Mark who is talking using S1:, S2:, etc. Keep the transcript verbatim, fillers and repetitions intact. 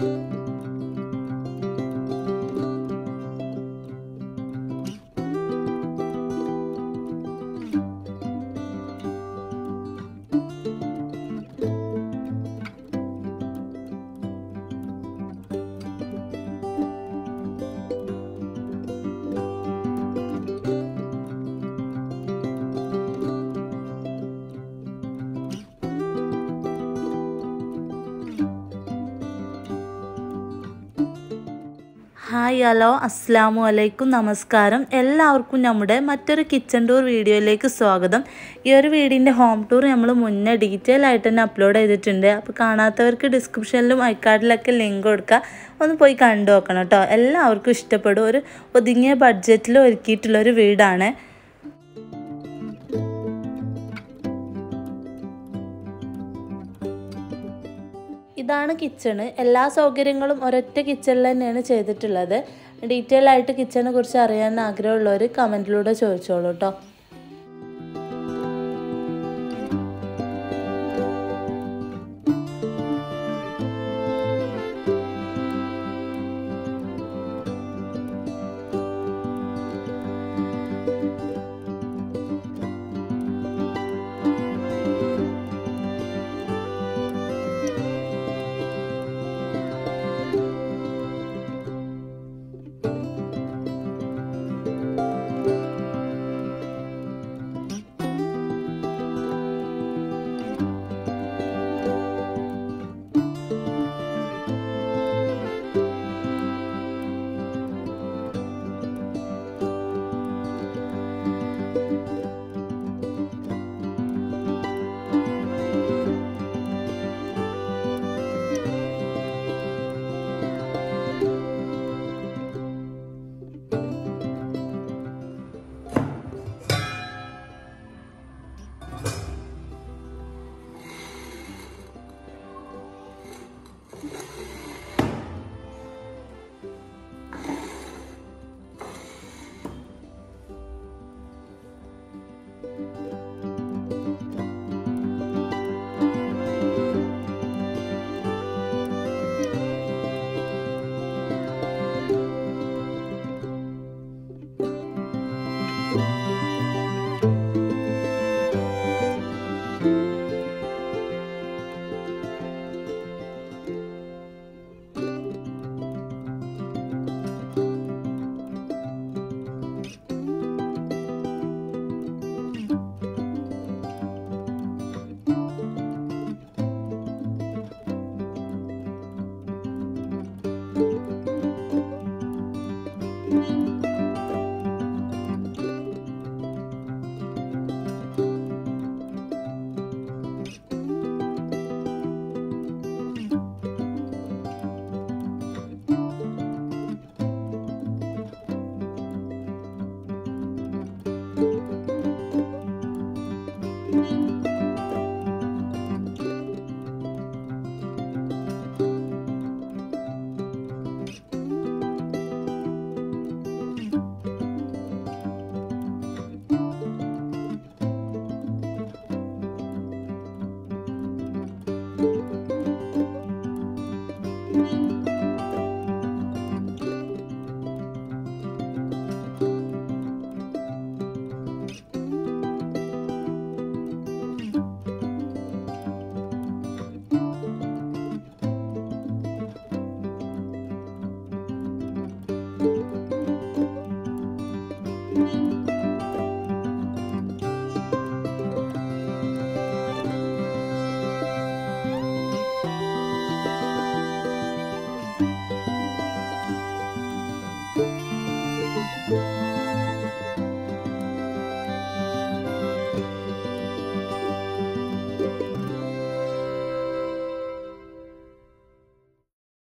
S1: Hi hello അസ്സലാമു അലൈക്കും നമസ്കാരം. എല്ലാവർക്കും നമ്മുടെ മറ്റൊരു കിച്ചൺ ടൂർ വീഡിയോയിലേക്ക് സ്വാഗതം. ഈ ഒരു വീഡിയോൻ്റെ ഹോം ടൂർ നമ്മൾ മുന്നേ ഡീറ്റെയിൽ ആയിട്ട് തന്നെ അപ്ലോഡ് ചെയ്തിട്ടുണ്ട്. അപ്പോൾ കാണാത്തവർക്ക് ഡിസ്ക്രിപ്ഷനിലും ഐക്കാർഡിലൊക്കെ ലിങ്ക് കൊടുക്കുക, ഒന്ന് പോയി കണ്ടു നോക്കണം കേട്ടോ. എല്ലാവർക്കും ഇഷ്ടപ്പെടും. ഒരു ഒതുങ്ങിയ ബഡ്ജറ്റിൽ ഒരുക്കിയിട്ടുള്ളൊരു വീടാണ്. ഇതാണ് കിച്ചണ്. എല്ലാ സൗകര്യങ്ങളും ഒരൊറ്റ കിച്ചണിൽ തന്നെയാണ് ചെയ്തിട്ടുള്ളത്. ഡീറ്റെയിൽ ആയിട്ട് കിച്ചണിനെ കുറിച്ച് അറിയാൻ ആഗ്രഹമുള്ളവർ കമൻറ്റിലൂടെ ചോദിച്ചോളൂ കേട്ടോ.
S2: Thank you.